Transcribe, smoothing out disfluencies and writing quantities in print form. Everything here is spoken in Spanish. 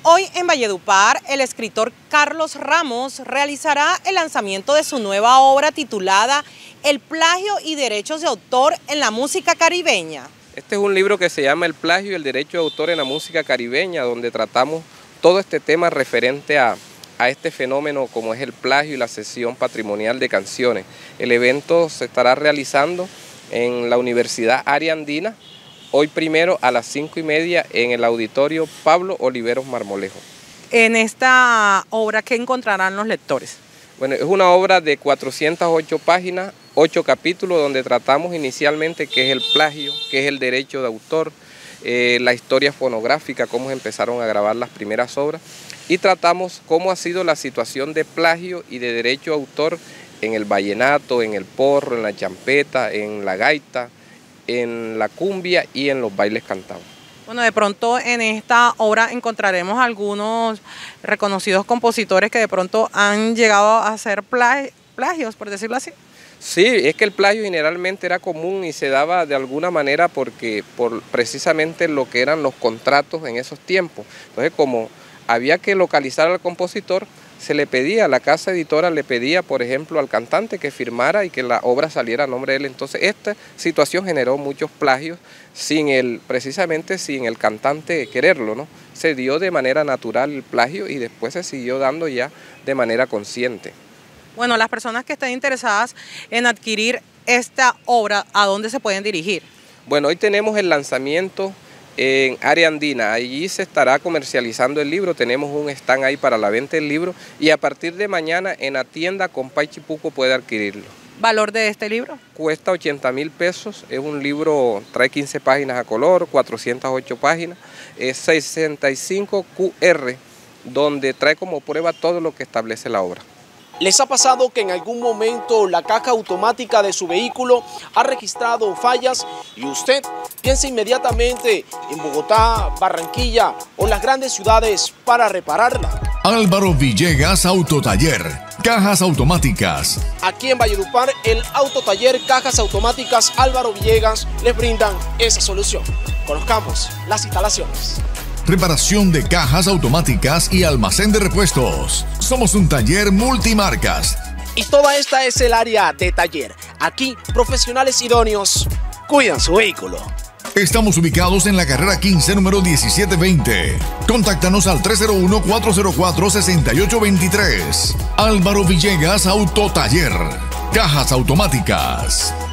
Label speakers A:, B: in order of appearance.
A: Hoy en Valledupar, el escritor Carlos Ramos realizará el lanzamiento de su nueva obra titulada El plagio y derechos de autor en la música caribeña.
B: Este es un libro que se llama El plagio y el derecho de autor en la música caribeña, donde tratamos todo este tema referente a este fenómeno como es el plagio y la cesión patrimonial de canciones. El evento se estará realizando en la Universidad Área Andina, hoy primero a las 5:30 en el auditorio Pablo Oliveros Marmolejo.
A: En esta obra, ¿qué encontrarán los lectores?
B: Bueno, es una obra de 408 páginas, 8 capítulos, donde tratamos inicialmente qué es el plagio, qué es el derecho de autor, la historia fonográfica, cómo empezaron a grabar las primeras obras, y tratamos cómo ha sido la situación de plagio y de derecho de autor en el vallenato, en el porro, en la champeta, en la gaita, en la cumbia y en los bailes cantados.
A: Bueno, de pronto en esta obra encontraremos algunos reconocidos compositores que de pronto han llegado a hacer plagios, por decirlo así.
B: Sí, es que el plagio generalmente era común y se daba de alguna manera por precisamente lo que eran los contratos en esos tiempos. Entonces, como había que localizar al compositor, se le pedía, la casa editora le pedía, por ejemplo, al cantante que firmara y que la obra saliera a nombre de él. Entonces, esta situación generó muchos plagios precisamente sin el cantante quererlo, ¿no? Se dio de manera natural el plagio y después se siguió dando ya de manera consciente.
A: Bueno, las personas que estén interesadas en adquirir esta obra, ¿a dónde se pueden dirigir?
B: Bueno, hoy tenemos el lanzamiento en Área Andina, allí se estará comercializando el libro, tenemos un stand ahí para la venta del libro y a partir de mañana en la tienda Compay Chipuco puede adquirirlo.
A: ¿Valor de este libro?
B: Cuesta 80.000 pesos, es un libro, trae 15 páginas a color, 408 páginas, es 65 QR, donde trae como prueba todo lo que establece la obra.
C: ¿Les ha pasado que en algún momento la caja automática de su vehículo ha registrado fallas y usted piensa inmediatamente en Bogotá, Barranquilla o las grandes ciudades para repararla?
D: Álvaro Villegas Autotaller, cajas automáticas.
C: Aquí en Valledupar, el Autotaller Cajas Automáticas Álvaro Villegas les brindan esa solución. Conozcamos las instalaciones.
D: Reparación de cajas automáticas y almacén de repuestos. Somos un taller multimarcas.
C: Y toda esta es el área de taller. Aquí, profesionales idóneos cuidan su vehículo.
D: Estamos ubicados en la carrera 15, número 1720. Contáctanos al 301-404-6823. Álvaro Villegas Autotaller. Cajas automáticas.